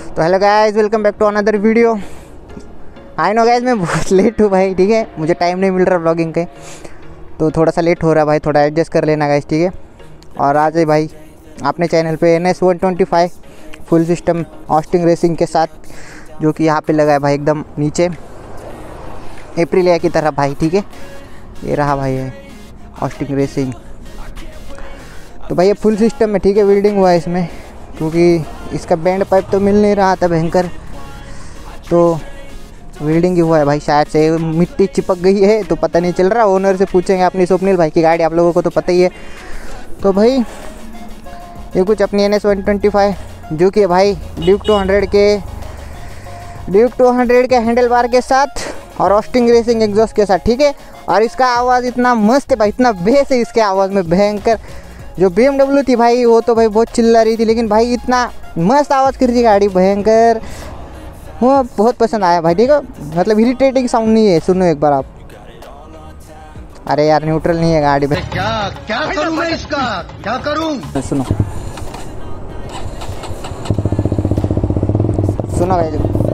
तो hello guys, welcome back to another video. I know guys, मैं बहुत late हूँ भाई, ठीक है। मुझे टाइम नहीं मिल रहा व्लॉगिंग के, तो थोड़ा सा लेट हो रहा है भाई, थोड़ा एडजस्ट कर लेना गाइस, ठीक है। और आज है भाई अपने चैनल पे NS 125 full system Austin racing के साथ, जो कि यहाँ पे लगा है भाई एकदम नीचे एप्रिलिया की तरह भाई, ठीक है। ये रहा भाई है ऑस्टिन रेसिंग। तो भाई ये फुल सिस्टम में, ठीक है, वेल्डिंग हुआ है इसमें, क्योंकि इसका बैंड पाइप तो मिल नहीं रहा था भयंकर, तो वेल्डिंग ही हुआ है भाई। शायद से मिट्टी चिपक गई है तो पता नहीं चल रहा। ओनर से पूछेंगे, अपनी स्वप्निल भाई की गाड़ी, आप लोगों को तो पता ही है। तो भाई ये कुछ अपनी NS 125 जो कि भाई ड्यूक 200 के हैंडल बार के साथ और ऑस्टिन रेसिंग एग्जॉस्ट के साथ, ठीक है। और इसका आवाज़ इतना मस्त है भाई, इतना बेस है इसके आवाज़ में भयंकर। जो BMW थी भाई वो तो भाई बहुत चिल्ला रही थी, लेकिन भाई इतना मस्त आवाज़ कर रही गाड़ी भयंकर, वो बहुत पसंद आया भाई, ठीक है। मतलब इरिटेटिंग साउंड नहीं है, सुनो एक बार आप। अरे यार न्यूट्रल नहीं है गाड़ी में, क्या करूं मैं इसका, क्या करूं? सुनो सुनो भाई।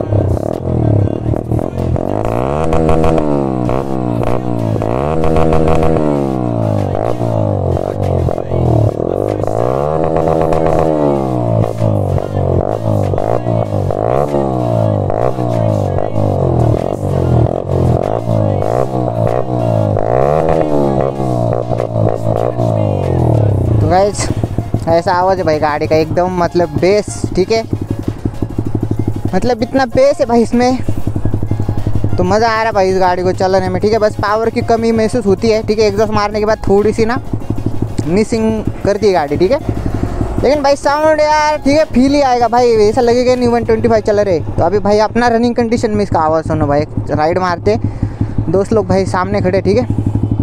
तो गाइस ऐसा आवाज़ है भाई गाड़ी का एकदम, मतलब बेस, ठीक है। मतलब इतना बेस है भाई इसमें, तो मज़ा आ रहा है भाई इस गाड़ी को चलाने में, ठीक है। बस पावर की कमी महसूस होती है, ठीक है। एग्जॉस्ट मारने के बाद थोड़ी सी ना मिसिंग करती है गाड़ी, ठीक है। लेकिन भाई साउंड यार, ठीक है, फील ही आएगा भाई, ऐसा लगेगा नहीं 125 चल रहे। तो अभी भाई अपना रनिंग कंडीशन में इसका आवाज़ सुनो भाई। राइड मारते दोस्त लोग भाई सामने खड़े, ठीक है।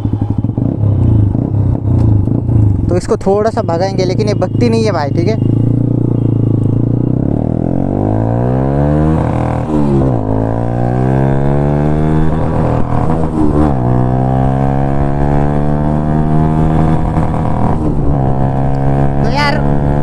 तो इसको थोड़ा सा भगाएंगे, लेकिन ये भगती नहीं है भाई, ठीक है। तो यार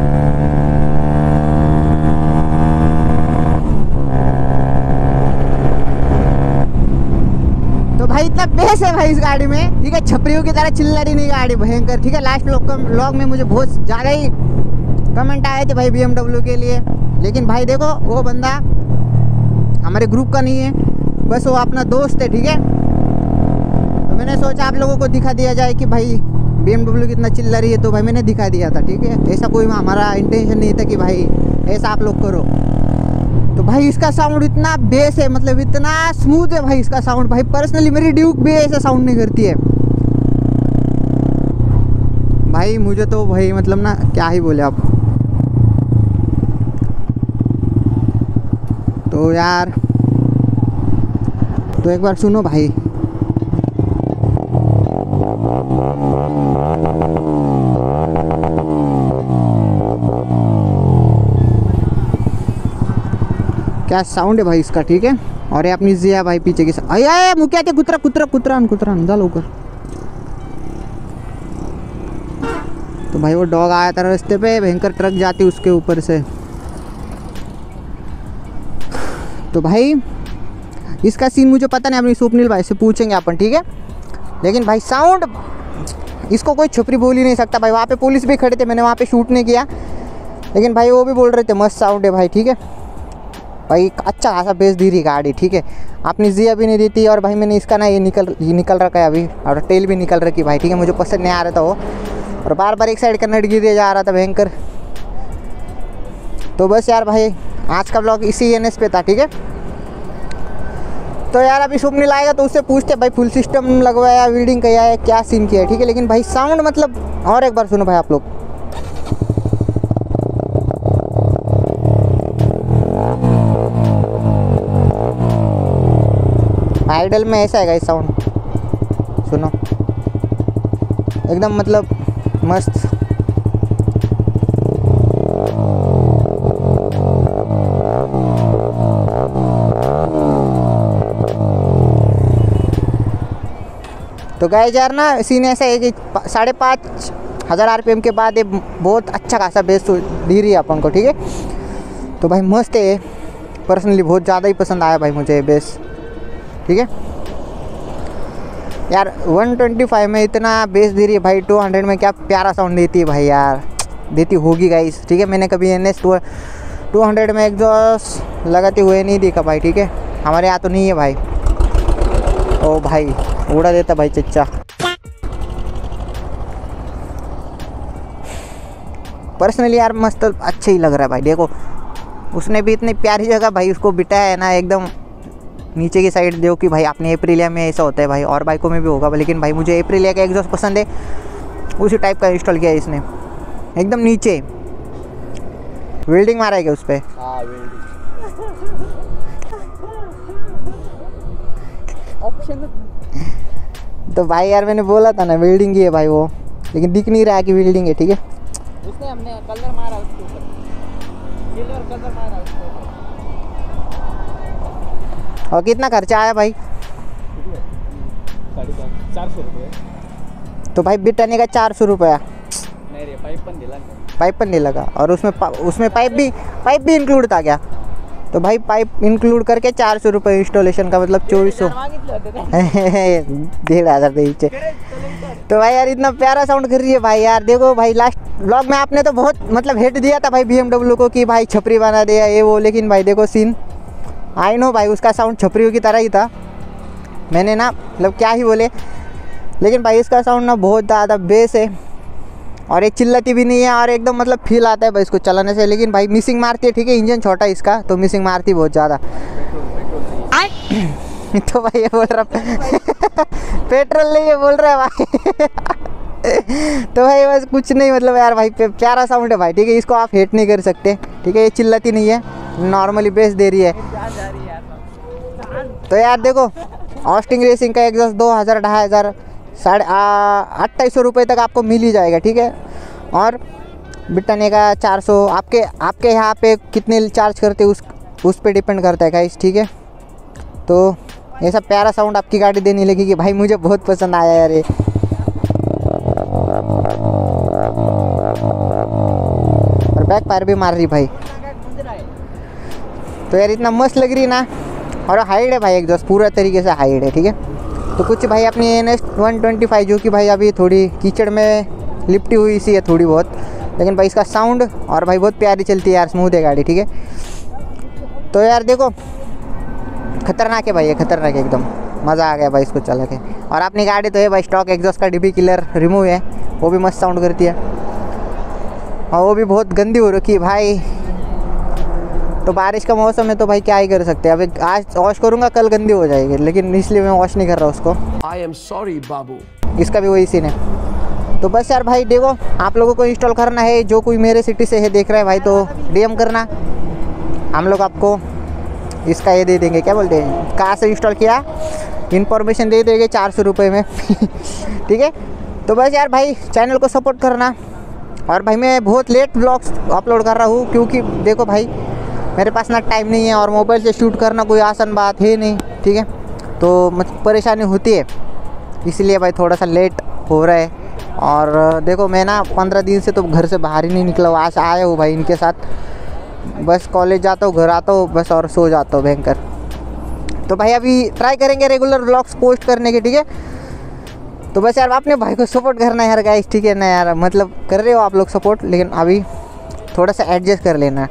तो भाई इतना बेस है भाई इस गाड़ी में, ठीक है। छपरियों की तरह चिल्ला रही नहीं गाड़ी भयंकर, ठीक है। लास्ट व्लॉग में मुझे बहुत ज़्यादा ही कमेंट आए थे भाई BMW के लिए, लेकिन भाई देखो वो बंदा हमारे ग्रुप का नहीं है, बस वो अपना दोस्त है, ठीक है। तो मैंने सोचा आप लोगों को दिखा दिया जाए कि भाई BMW कितना चिल्ला रही है, तो भाई मैंने दिखा दिया था, ठीक है। ऐसा कोई हमारा इंटेंशन नहीं था कि भाई ऐसा आप लोग करो। तो भाई इसका साउंड इतना बेस है, मतलब इतना स्मूथ है भाई इसका साउंड भाई। पर्सनली मेरी ड्यूक भी ऐसा साउंड नहीं करती है भाई, मुझे तो भाई मतलब ना क्या ही बोले आप। तो यार तो एक बार सुनो भाई। क्या साउंड है भाई इसका, ठीक है। और ये अपनी जिया भाई पीछे की आया मुक्या के कुतरा कुतरा कुतरा कुतरा जा लोकर। तो भाई वो डॉग आया था रास्ते पे, भयंकर ट्रक जाती उसके ऊपर से। तो भाई इसका सीन मुझे पता नहीं, अपनी स्वप्निल भाई से पूछेंगे अपन, ठीक है। लेकिन भाई साउंड इसको कोई छुपरी बोल ही नहीं सकता भाई। वहाँ पे पुलिस भी खड़े थे, मैंने वहाँ पे शूट नहीं किया, लेकिन भाई वो भी बोल रहे थे मस्त साउंड है भाई, ठीक है। भाई अच्छा खासा बेस दी रही गाड़ी, ठीक है। आपने जिया भी नहीं देती। और भाई मैंने इसका ना ये निकल रखा है अभी, और टेल भी निकल रखी भाई, ठीक है। मुझे पसंद नहीं आ रहा था वो, और बार बार एक साइड का नट गिर जा रहा था भयंकर। तो बस यार भाई आज का ब्लॉग इसी NS पे था, ठीक है। तो यार अभी स्वप्निल आएगा तो उससे पूछते भाई फुल सिस्टम लगवाया, वेल्डिंग किया है, क्या सीन किया है, ठीक है। लेकिन भाई साउंड मतलब, और एक बार सुनो भाई आप लोग। आइडल में ऐसा है साउंड, सुनो एकदम मतलब मस्त। तो गाइस यार ना सीन ऐसा है कि 5,500 RPM के बाद ये बहुत अच्छा खासा बेस दे रही है अपन को, ठीक है। तो भाई मस्त है। पर्सनली बहुत ज़्यादा ही पसंद आया भाई मुझे ये बेस, ठीक है यार। 125 में इतना बेस दे रही है भाई, 200 में क्या प्यारा साउंड देती है भाई यार, देती होगी गाइस, ठीक है। मैंने कभी NS 200 में एग्जॉस्ट लगाते हुए नहीं देखा भाई, ठीक है, हमारे यहाँ तो नहीं है भाई। ओ भाई उड़ा देता भाई चच्चा। पर्सनली यार मस्त अच्छा ही लग रहा है भाई। देखो उसने भी इतनी प्यारी जगह भाई उसको बिठाया है ना, एकदम नीचे की साइड। देखो कि भाई अपने एप्रिलिया में ऐसा होता है भाई, और बाइकों में भी होगा, लेकिन भाई मुझे एप्रिलिया का एग्जॉस्ट पसंद है, उसी टाइप का इंस्टॉल किया है इसने, एकदम नीचे। वेल्डिंग मारा है क्या उस पर? हाँ वेल्डिंग ऑप्शन। तो भाई यार मैंने बोला था ना वेल्डिंग ही है भाई वो, लेकिन दिख नहीं रहा है कि वेल्डिंग है, ठीक है। उसने हमने कलर मारा उसके ऊपर, सिल्वर कलर मारा उसके ऊपर। और कितना खर्चा आया भाई? 400 रुपये। तो भाई बिटाने का 400 रुपया? नहीं रे, पाइप पण दिला नाही। पाइप पण नहीं लगा, और उसमें पाइप भी इंक्लूड था क्या? तो भाई पाइप इंक्लूड करके 400 रुपये इंस्टॉलेशन का, मतलब 2400। 1500 नीचे। तो भाई यार इतना प्यारा साउंड कर रही है भाई यार। देखो भाई लास्ट व्लॉग में आपने तो बहुत मतलब हेट दिया था भाई BMW को कि भाई छपरी बना दिया ये वो, लेकिन भाई देखो सीन, आई नो भाई उसका साउंड छपरियों की तरह ही था, मैंने ना मतलब क्या ही बोले, लेकिन भाई इसका साउंड ना बहुत ज़्यादा बेस है, और एक चिल्लाती भी नहीं है, और एकदम मतलब फील आता है भाई इसको चलाने से। लेकिन भाई मिसिंग मारती है, ठीक है, इंजन छोटा है इसका तो मिसिंग मारती बहुत ज़्यादा। तो भाई ये बोल रहा पेट्रोल नहीं है बोल रहा है भाई। तो भाई बस कुछ नहीं, मतलब यार भाई प्यारा साउंड है भाई, ठीक है, इसको आप हेट नहीं कर सकते, ठीक है। ये चिल्लाती नहीं है, नॉर्मली बेस दे रही है। तो यार देखो ऑस्टिन रेसिंग का एग्जॉस्ट 2000, 2500, 2800 रुपये तक आपको मिल ही जाएगा, ठीक है। और बिटाने का 400, आपके यहाँ पे कितने चार्ज करते उस पे डिपेंड करता है गाइस, ठीक है। तो ऐसा प्यारा साउंड आपकी गाड़ी देने लगेगी भाई, मुझे बहुत पसंद आया यार ये। और बैक फायर भी मार रही भाई, तो यार इतना मस्त लग रही ना। और हाइड है भाई एग्जॉस्ट, पूरा तरीके से हाइड है, ठीक है। तो कुछ भाई अपनी NS 125 जो कि भाई अभी थोड़ी कीचड़ में लिपटी हुई सी है थोड़ी बहुत, लेकिन भाई इसका साउंड और भाई बहुत प्यारी चलती है यार, स्मूथ है गाड़ी, ठीक है। तो यार देखो खतरनाक है भाई, ये खतरनाक है एकदम, मज़ा आ गया भाई इसको चला के। और अपनी गाड़ी तो है भाई स्टॉक एग्जॉस्ट का DB किलर रिमूव है, वो भी मस्त साउंड करती है, और वो भी बहुत गंदी हो रखी है भाई। तो बारिश का मौसम है तो भाई क्या ही कर सकते हैं, अभी आज वॉश करूँगा कल गंदी हो जाएगी, लेकिन इसलिए मैं वॉश नहीं कर रहा उसको। आई एम सॉरी बाबू। इसका भी वही सीन है। तो बस यार भाई देखो आप लोगों को इंस्टॉल करना है, जो कोई मेरे सिटी से है देख रहा है भाई तो DM करना, हम लोग आपको इसका ये दे देंगे, क्या बोलते हैं, कहाँ से इंस्टॉल किया इन्फॉर्मेशन दे देंगे 400 रुपये में। ठीक है। तो बस यार भाई चैनल को सपोर्ट करना। और भाई मैं बहुत लेट ब्लॉग्स अपलोड कर रहा हूँ, क्योंकि देखो भाई मेरे पास ना टाइम नहीं है, और मोबाइल से शूट करना कोई आसान बात है नहीं, ठीक है। तो मतलब परेशानी होती है, इसलिए भाई थोड़ा सा लेट हो रहा है। और देखो मैं ना 15 दिन से तो घर से बाहर ही नहीं निकला हूँ, आज आया हूँ भाई इनके साथ, बस कॉलेज जाता हूँ, घर आता हूँ बस, और सो जाता हूँ भयंकर। तो भाई अभी ट्राई करेंगे रेगुलर व्लॉग्स पोस्ट करने के, ठीक है। तो बस यार अपने भाई को सपोर्ट करना है यार गाइस, ठीक है ना यार, मतलब कर रहे हो आप लोग सपोर्ट, लेकिन अभी थोड़ा सा एडजस्ट कर लेना।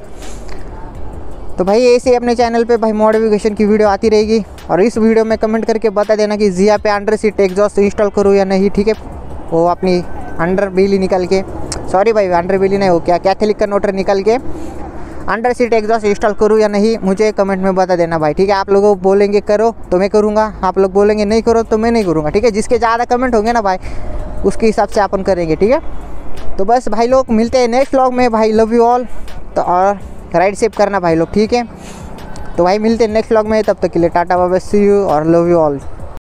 तो भाई ऐसे ही अपने चैनल पे भाई मॉडिफिकेशन की वीडियो आती रहेगी, और इस वीडियो में कमेंट करके बता देना कि जिया पे अंडर सीट एग्जॉस्ट इंस्टॉल करूँ या नहीं, ठीक है। वो अपनी अंडर बिली निकल के, सॉरी भाई अंडर बिली नहीं, हो क्या कैथलिक कन्वर्टर निकल के अंडर सीट एग्जॉस्ट इंस्टॉल करूँ या नहीं, मुझे कमेंट में बता देना भाई, ठीक है। आप लोगों बोलेंगे करो तो मैं करूँगा, आप लोग बोलेंगे नहीं करो तो मैं नहीं करूँगा, ठीक है। जिसके ज़्यादा कमेंट होंगे ना भाई उसके हिसाब से अपन करेंगे, ठीक है। तो बस भाई लोग मिलते हैं नेक्स्ट व्लॉग में भाई, लव यू ऑल। तो और राइड सेव करना भाई लोग, ठीक है। तो भाई मिलते हैं नेक्स्ट व्लॉग में, तब तक के लिए tata bye bye, see you और लव यू ऑल।